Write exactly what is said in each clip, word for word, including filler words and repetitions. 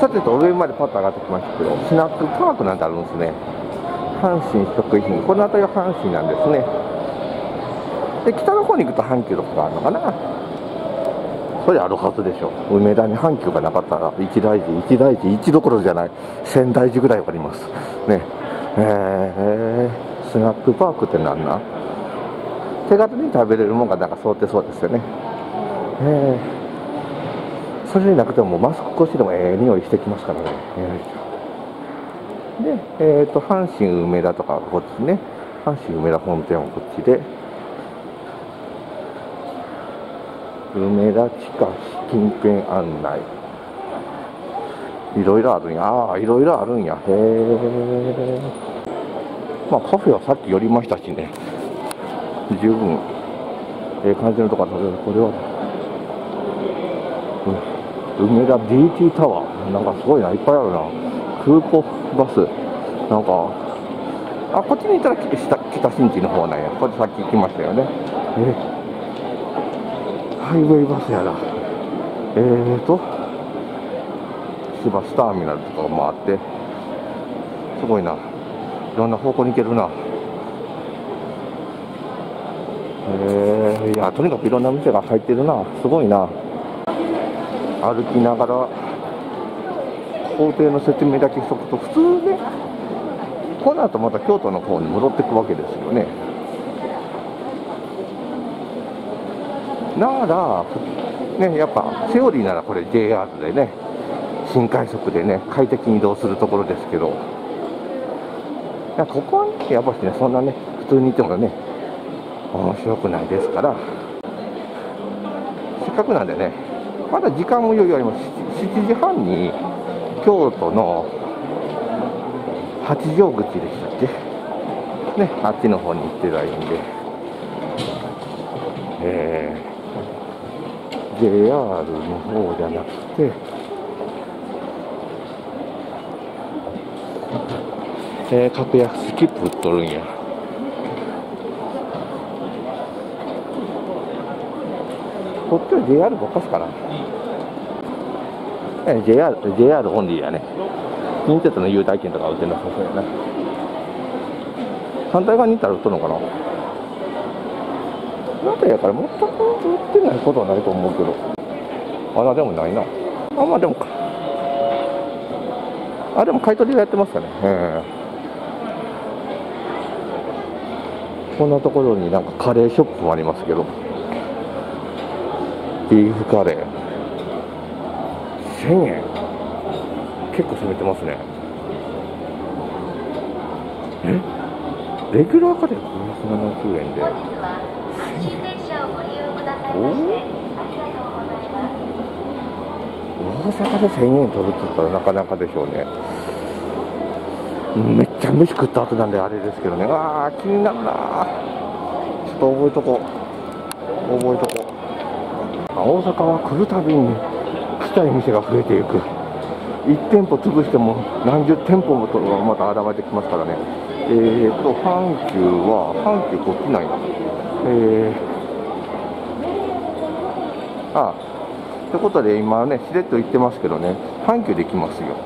さてと上までパッと上がってきましたけど、スナックパークなんてあるんですね。阪神食品、この辺りは阪神なんですね。で、北の方に行くと阪急とかがあるのかな。それあるはずでしょ。梅田に阪急がなかったら一大寺、一大寺、一どころじゃない、千大寺ぐらいはありますね。えー、スナックパークってなんなん？手軽に食べれるもんがなんかそうってそうですよね。えー、それでなくてもマスク越しでもええ匂いしてきますからね。えー、で、えーと、阪神梅田とかこっちね。阪神梅田本店はこっちで。梅田地下近辺案内。いろいろあるんや。ああ、いろいろあるんや。へえ。まあカフェはさっき寄りましたしね。十分、ええ感じのところ食べる。これは、うん、梅田 ディーティー タワー。なんかすごいな。いっぱいあるな。空港バス。なんか、あ、こっちに行ったら北、北新地の方なんや。これさっき行きましたよね。えハイウェイバスやな。えーと、市バスターミナルとかもあって、すごいな。いろんな方向に行けるな。えー、いや、とにかくいろんな店が入ってるな。すごいな。歩きながら、工程の説明だけしとくと、普通ね、この後また京都の方に戻っていくわけですよね。なら、ね、やっぱセオリーならこれ ジェイアール でね、新快速でね、快適に移動するところですけど、いやここはね、やっぱしね、そんなね、普通にいてもね、面白くないですから、せっかくなんでね、まだ時間も余裕あります。しちじはんに京都の八丈口でしたっけね、あっちの方に行ってりゃいいんで、えー、ジェイアール の方じゃなくて、えー、格安切符売っとるんや。こっちは ジェイアール ばっかしかな。えー、ジェイアール、ジェイアール オンリーやね。近鉄の優待券とか売ってなさそうやな。反対側に行ったら売っとるのかな。なんかやから全く売ってないことはないと思うけど。あら、でもないな。あ、まあでもか。あ、でも買い取りがやってますかね。えーこんなところになんかカレーショップもありますけど、ビーフカレーせんえん、結構攻めてますね。えレギュラーカレーごひゃくななじゅうえんでせんえん、お大阪でせんえん取るって言ったらなかなかでしょうね。めっちゃ飯食った後なんであれですけどね。あー気になるな。ちょっと覚えとこう覚えとこう。大阪は来るたびに来たい店が増えていく。いち店舗潰しても何十店舗もとまた現れてきますからね。えーと阪急は阪急こっちないな。えー、あということで今ねしれっと言ってますけどね、阪急できますよ。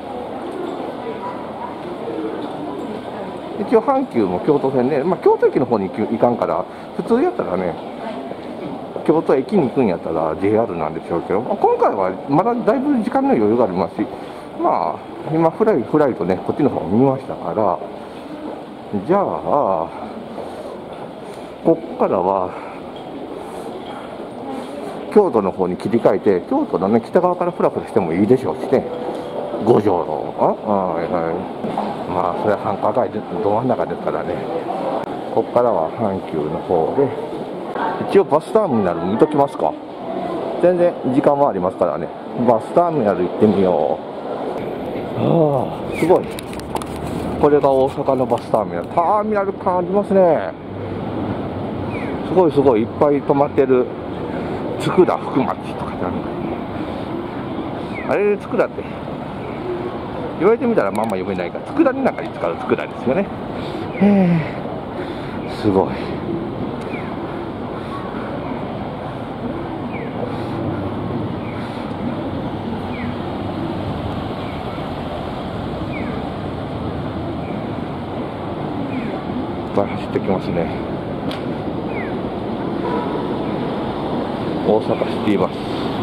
一応阪急も京都線ね、まあ、京都駅の方に行かんから、普通やったらね、京都駅に行くんやったら ジェイアール なんでしょうけど、まあ、今回はまだだいぶ時間の余裕がありますし、まあ、今フライ、フライとね、こっちの方を見ましたから、じゃあ、こっからは、京都の方に切り替えて、京都のね、北側からフラフラしてもいいでしょうしね、五条の、あ、はいはい。まあ、それは繁華街で、ど真ん中ですからね。ここからは阪急の方で、一応バスターミナル見ときますか。全然時間もありますからね。バスターミナル行ってみよう。ああ、すごい。これが大阪のバスターミナル。ターミナル感ありますね。すごいすごい、いっぱい止まってる。佃福町とかなんか。あれ、佃って。言われてみたらまあまあ読めないから、佃の中に使う佃ですよね。へえ、すごい。 ぱい走ってきますね。大阪シティバス。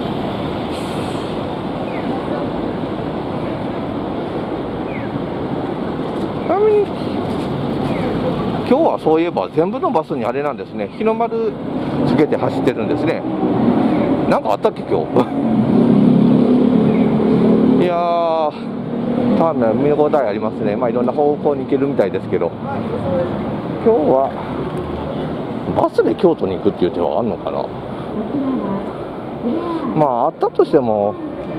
ちなみに今日はそういえば全部のバスにあれなんですね、日の丸つけて走ってるんですね。なんかあったっけ今日いやー、ターミナル見応えありますね。まあいろんな方向に行けるみたいですけど、今日はバスで京都に行くっていう手はあるのかな。まああったとしても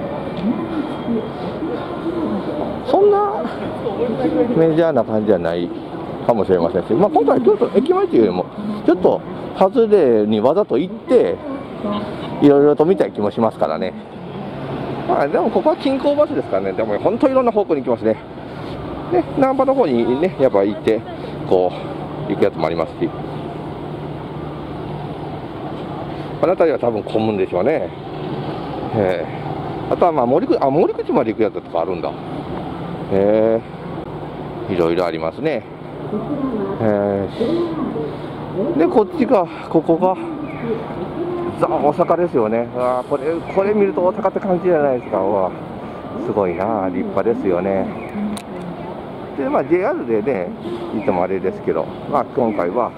そんなメジャーな感じじゃないかもしれませんし、まあ、今回京都駅前というよりもちょっと外れにわざと行っていろいろと見たい気もしますからね。まあでもここは近郊バスですからね。でも本当にいろんな方向に行きますね。で難波の方にねやっぱ行ってこう行くやつもありますし、この辺りは多分混むんでしょうね。えー、あとはまあ森口、あ、森口まで行くやつとかあるんだ。えー、いろいろありますね。えー、でこっちがここがザ大阪ですよね。あこれこれ見ると大阪って感じじゃないですか。わすごいな、立派ですよね。でまあ ジェイアール でねいつもあれですけど、まあ今回は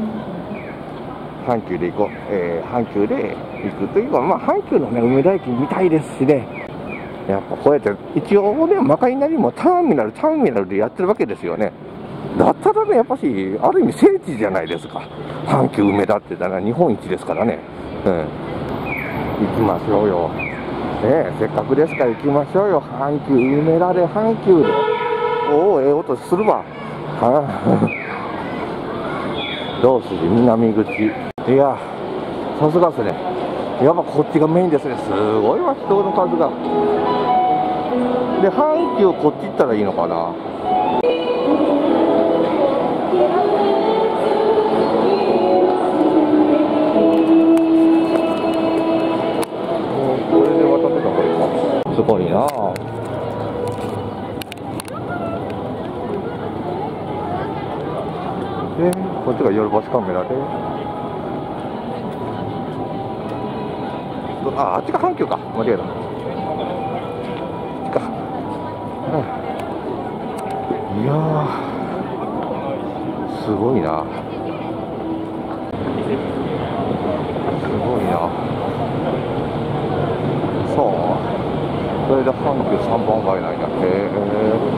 阪急で行こう、えー、阪急で行くというか、まあ阪急のね梅田駅見たいですしね。やっぱこうやって一応ねまかいなりもターミナルターミナルでやってるわけですよね。だったらねやっぱしある意味聖地じゃないですか。阪急梅田ってだな日本一ですからね。うん、行きましょうよ、ね、せっかくですから行きましょうよ。阪急梅田で阪急でおおええ音するわ。道筋南口、いやさすがですね。やっぱこっちがメインですね。すごいわ人の数が。で阪急こっち行ったらいいのかな。これで渡ってたこれか。すごいなあ。でこっちが夜バスカメラで、ああっちが阪急か。間違えた。か、うん、いやーすごいな。すごいな。そうそれで阪急さんばん街なんや。へえ。